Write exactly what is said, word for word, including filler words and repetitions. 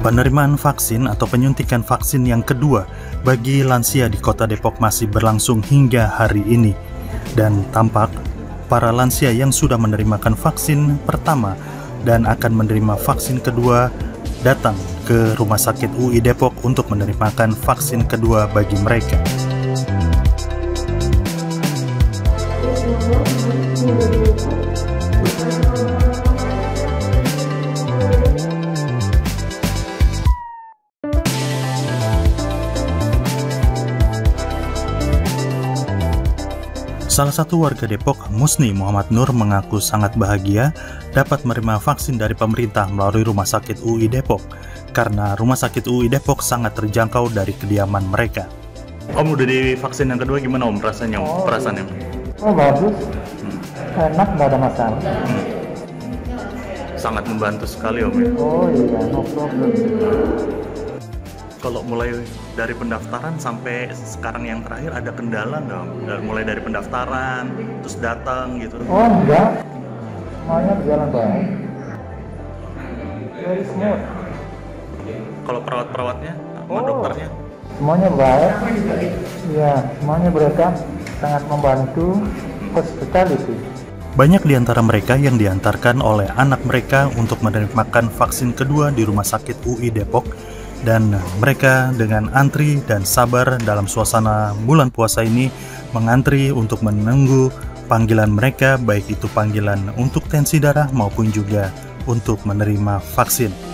Penerimaan vaksin atau penyuntikan vaksin yang kedua bagi lansia di Kota Depok masih berlangsung hingga hari ini. Dan tampak para lansia yang sudah menerimakan vaksin pertama dan akan menerima vaksin kedua datang ke Rumah Sakit U I Depok untuk menerimakan vaksin kedua bagi mereka. Salah satu warga Depok, Musni Muhammad Nur, mengaku sangat bahagia dapat menerima vaksin dari pemerintah melalui Rumah Sakit U I Depok karena Rumah Sakit U I Depok sangat terjangkau dari kediaman mereka. Om udah di vaksin yang kedua, gimana Om rasanya? Om? Oh, perasaannya? Oh bagus, hmm. enak, nggak ada masalah. Hmm. Sangat membantu sekali Om ya? Oh iya, no problem. Kalau mulai dari pendaftaran sampai sekarang yang terakhir ada kendala nggak? Dari mulai dari pendaftaran terus datang gitu? Oh enggak, semuanya berjalan baik. Very smooth. Kalau perawat-perawatnya, sama Oh, dokternya? semuanya baik. Ya, semuanya mereka sangat membantu hospitality. Banyak di antara mereka yang diantarkan oleh anak mereka untuk menerimakan vaksin kedua di Rumah Sakit U I Depok. Dan mereka dengan antri dan sabar dalam suasana bulan puasa ini mengantri untuk menunggu panggilan mereka, baik itu panggilan untuk tensi darah maupun juga untuk menerima vaksin.